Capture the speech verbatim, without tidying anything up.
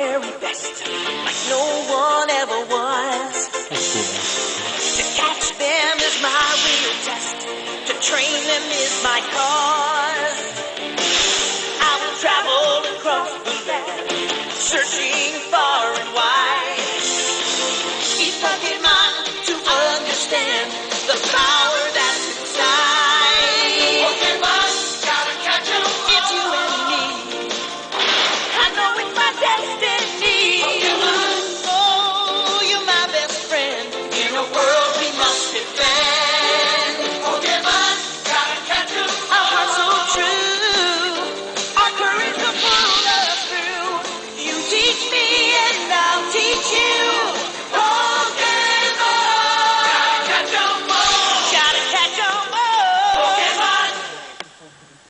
very best, like no one ever was. To catch them is my real test, to train them is my cause. I will travel across the land, searching